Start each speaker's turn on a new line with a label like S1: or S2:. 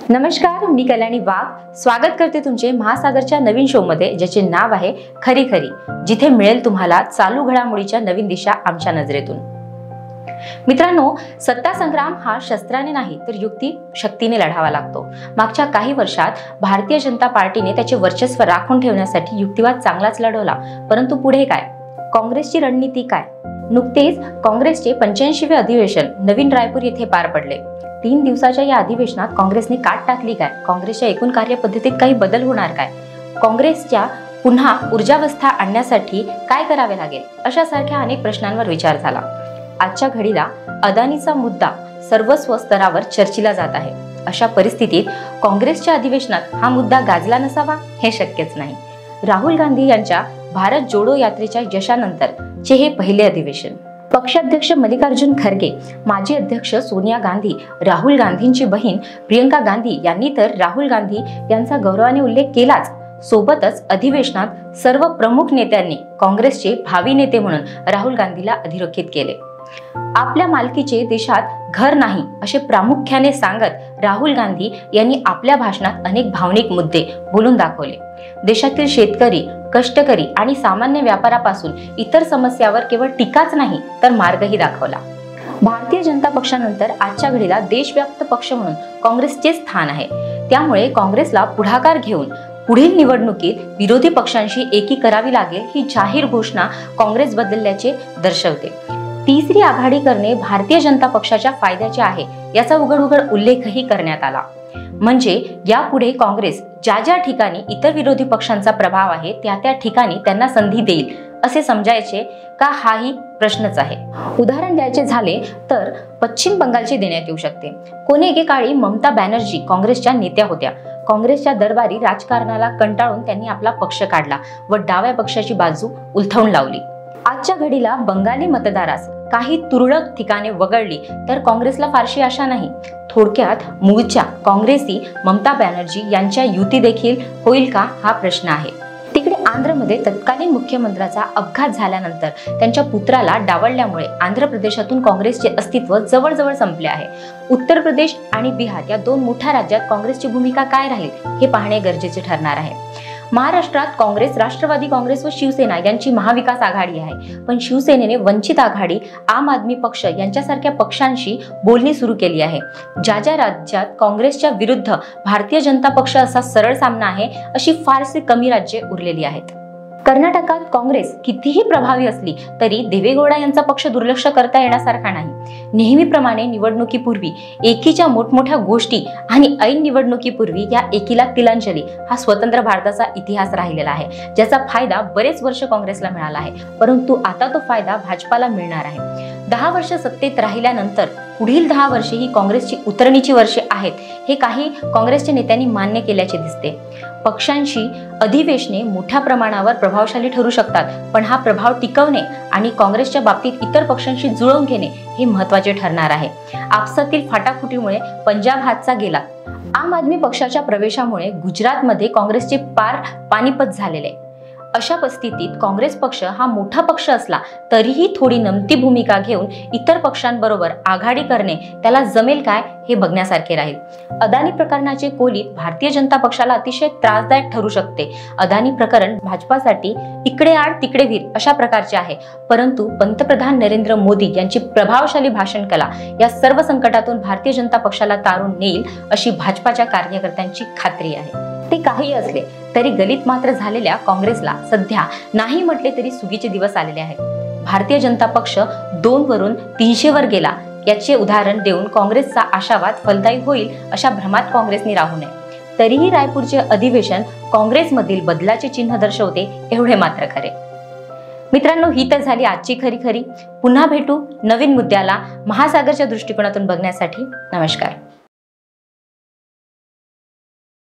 S1: नमस्कार, मी कल्याणी वाघ स्वागत करते तुमचे महासागरच्या नवीन शो मध्ये, ज्याचे नाव आहे खरी खरी, जिथे मिळेल तुम्हाला चालू घडामोडीच्या नवीन दिशा आमच्या नजरेतून। मित्रांनो, सत्ता संग्राम हा शस्त्राने नाही तर युक्ती शक्तीने लढावा लागतो। मागच्या काही वर्षात भारतीय जनता पार्टीने त्याचे वर्चस्व राखून ठेवण्यासाठी युक्तिवाद चांगलाच लढवला, परंतु पुढे काय? काँग्रेसची रणनीती काय? नुकतेच काँग्रेसचे 85वे अधिवेशन नवीन रायपूर येथे पार पडले। 3 दिवसाच्या या अधिवेशनात काँग्रेसने काट टाकली काय? काँग्रेसच्या एकूण कार्यपद्धतीत काही बदल होणार काय? काँग्रेसच्या पुन्हा ऊर्जावस्था आणण्यासाठी काय करावे लागेल? अशा सारख्या अनेक प्रश्नांवर विचार झाला। आजच्या घडीला अदानीचा मुद्दा सर्वस्व स्तरावर चर्चिला जात आहे। अशा परिस्थितीत काँग्रेसच्या अधिवेशनात हा मुद्दा गाजला नसावा हे शक्यच नाही। राहुल गांधी यांच्या भारत जोडो यात्रेच्या यशानंतर चे हे पहिले अधिवेशन। पक्षाध्यक्ष मल्लिकार्जुन खरगे, माजी अध्यक्ष सोनिया गांधी, राहुल गांधींची बहीण प्रियंका गांधी यांनी तर राहुल गांधी यांचा गौरवाने उल्लेख केलाच, सोबतच अधिवेशनात सर्व प्रमुख नेत्यांनी काँग्रेसचे भावी नेते म्हणून राहुल गांधीला अधिरोखित केले। आपल्या मालकीचे देशात घर नाही असे प्रामुख्याने सांगत राहुल गांधी यांनी आपल्या भाषणात अनेक भावनिक मुद्दे बोलून दाखवले। देशातील शेतकरी, कष्टकरी आणि सामान्य व्यापारापासून इतर समस्यावर केवळ टीकाच नाही तर मार्गही दाखवला। भारतीय जनता पक्षानंतर आजच्या घडीला देशव्याप्त पक्ष म्हणून काँग्रेसचे स्थान आहे। त्यामुळे काँग्रेसला पुढाकार घेऊन पुढील निवडणुकीत विरोधी पक्षांशी एकी करावी लागेल ही जाहीर घोषणा काँग्रेस बदलल्याचे दर्शवते। तिसरी आघाडी करणे भारतीय जनता पक्षाच्या फायद्याचे आहे याचा उघड उल्लेखही करण्यात आला। म्हणजे यापुढे काँग्रेस ज्या ज्या ठिकाणी इतर विरोधी पक्षांचा प्रभाव आहे त्या ठिकाणी त्यांना संधी देईल असे समजायचे का, हाही प्रश्नच आहे। उदाहरण द्यायचे झाले तर पश्चिम बंगालचे देण्यात येऊ शकते। कोणी एकेकाळी ममता बॅनर्जी काँग्रेसच्या नेत्या होत्या। काँग्रेसच्या दरबारी राजकारणाला कंटाळून त्यांनी आपला पक्ष काढला व डाव्या पक्षाची बाजू उलथवून लावली। आजच्या घडीला बंगाली मतदारास काही तुरळक ठिकाणे वगळली तर काँग्रेसला फारशी आशा नाही। थोडक्यात मूळच्या काँग्रेसी ममता बॅनर्जी यांच्या युती देखील होईल का हा प्रश्न आहे। तिकडे आंध्रमध्ये तत्कालीन मुख्यमंत्र्याचा अपघात झाल्यानंतर त्यांच्या पुत्राला डावलल्यामुळे आंध्र प्रदेशातून काँग्रेसचे अस्तित्व जवळजवळ संपले आहे। उत्तर प्रदेश आणि बिहार या 2 मोठ्या राज्यात काँग्रेसची भूमिका काय राहील हे पाहणे गरजेचे ठरणार आहे। महाराष्ट्रात काँग्रेस, राष्ट्रवादी काँग्रेस व शिवसेना यांची महाविकास आघाडी आहे, पण शिवसेनेने वंचित आघाडी, आम आदमी पक्ष यांच्यासारख्या पक्षांशी बोलणी सुरू केली आहे। ज्या ज्या राज्यात काँग्रेसच्या विरुद्ध भारतीय जनता पक्ष असा सरळ सामना आहे अशी फारशी कमी राज्ये उरलेली आहेत। कर्नाटकात काँग्रेस कितीही प्रभावी असली तरी देवेगौडा यांचा पक्ष दुर्लक्ष करता येण्यासारखा नाही। नेहमीप्रमाणे निवडणुकीपूर्वी एकीच्या मोठमोठ्या गोष्टी आणि ऐन निवडणुकीपूर्वी या एकीला तिलांजली हा स्वतंत्र भारताचा इतिहास राहिलेला आहे, ज्याचा फायदा बरेच वर्ष काँग्रेसला मिळाला आहे, परंतु आता तो फायदा भाजपाला मिळणार आहे। 10 वर्ष सत्तेत राहिल्यानंतर पुढील 10 वर्षे ही काँग्रेसची उतरणीची वर्षे आहेत हे काही काँग्रेसच्या नेत्यांनी मान्य केल्याचे दिसते। पक्षांशी अधिवेशने मोठ्या प्रमाणावर प्रभावशाली ठरू शकतात, पण हा प्रभाव टिकवणे आणि काँग्रेसच्या बाबतीत इतर पक्षांशी जुळवून घेणे हे महत्त्वाचे ठरणार आहे। आपसातील फाटाफुटीमुळे पंजाब हातचा गेला। आम आदमी पक्षाच्या प्रवेशामुळे गुजरातमध्ये काँग्रेसचे पार पानिपत झालेले। अशा परिस्थितीत काँग्रेस पक्ष हा मोठा पक्ष असला तरीही थोडी नमती भूमिका घेऊन इतर पक्षांबरोबर आघाडी करणे त्याला जमेल काय हे बघण्यासारखे राहील। अदानी प्रकरणाचे कोलीत भारतीय जनता पक्षाला अतिशय त्रासदायक ठरू शकते। अदानी प्रकरण भाजपासाठी इकडे आड तिकडे वीर अशा प्रकारचे आहे, परंतु पंतप्रधान नरेंद्र मोदी यांची प्रभावशाली भाषण कला या सर्व संकटातून भारतीय जनता पक्षाला तारून नेईल अशी भाजपाच्या कार्यकर्त्यांची खात्री आहे। ते काही असले तरी गलित मात्र झालेल्या काँग्रेसला सध्या नाही म्हटले तरी सुगीचे दिवस आलेले आहेत। भारतीय जनता पक्ष 2 वरून 300 वर गेला याचे उदाहरण देऊन काँग्रेसचा आशावाद फलदायी होईल अशा भ्रमात काँग्रेसने राहू नये। तरीही रायपूरचे अधिवेशन काँग्रेसमधील बदलाचे चिन्ह दर्शवते एवढे मात्र खरे। मित्रांनो, ही तर झाली आजची खरी खरी। पुन्हा भेटू नवीन मुद्द्याला महासागरच्या दृष्टिकोनातून बघण्यासाठी। नमस्कार।